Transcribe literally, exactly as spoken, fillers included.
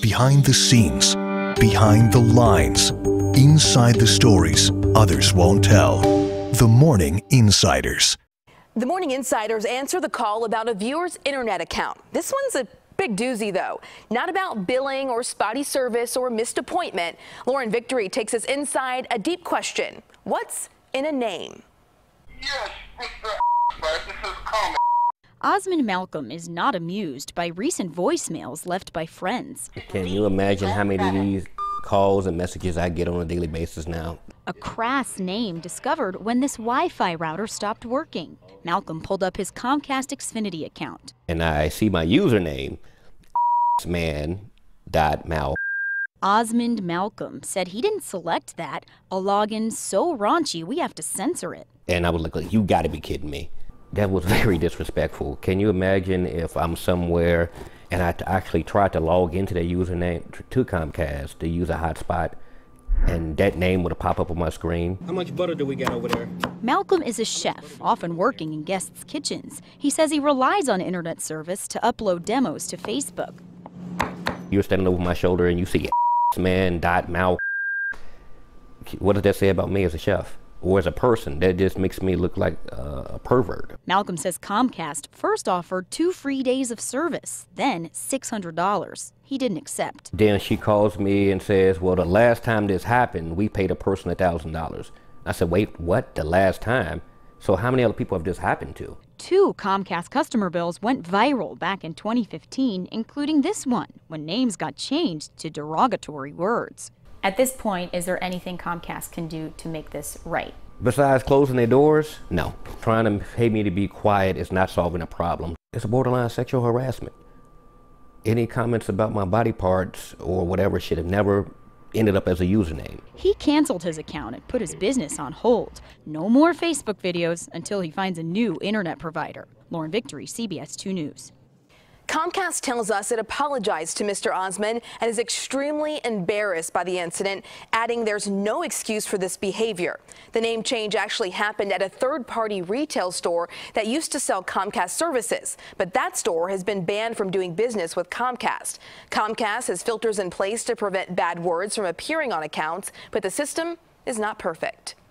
behind the scenes, behind the lines, inside the stories others won't tell. The Morning Insiders. The Morning Insiders answer the call about a viewer's internet account. This one's a big doozy, though. Not about billing or spotty service or missed appointment. Lauren Victory takes us inside a deep question. What's in a name? Yes, Mister This is Comcast. Osmond Malcolm is not amused by recent voicemails left by friends. Can you imagine how many of these calls and messages I get on a daily basis now? A crass name discovered when this Wi-Fi router stopped working. Malcolm pulled up his Comcast Xfinity account. And I see my username, man dot mal. Osmond Malcolm said he didn't select that, a login so raunchy we have to censor it. And I was like, you gotta be kidding me. That was very disrespectful. Can you imagine if I'm somewhere and I actually tried to log into their username to Comcast to use a hotspot, and that name would pop up on my screen? How much butter do we got over there? Malcolm is a chef, often working in guests' kitchens. He says he relies on internet service to upload demos to Facebook. You're standing over my shoulder and you see man dot mal. What does that say about me as a chef? Or as a person? That just makes me look like uh, a pervert. Malcolm says Comcast first offered two free days of service, then six hundred dollars. He didn't accept. Then she calls me and says, well, the last time this happened, we paid a person one thousand dollars. I said, wait, what? The last time? So how many other people have this happened to? Two Comcast customer bills went viral back in twenty fifteen, including this one, when names got changed to derogatory words. At this point, is there anything Comcast can do to make this right? Besides closing their doors? No. Trying to pay me to be quiet is not solving a problem. It's a borderline sexual harassment. Any comments about my body parts or whatever should have never ended up as a username. He canceled his account and put his business on hold. No more Facebook videos until he finds a new internet provider. Lauren Victory, C B S two News. Comcast tells us it apologized to Mister Osmond and is extremely embarrassed by the incident, adding there's no excuse for this behavior. The name change actually happened at a third-party retail store that used to sell Comcast services, but that store has been banned from doing business with Comcast. Comcast has filters in place to prevent bad words from appearing on accounts, but the system is not perfect.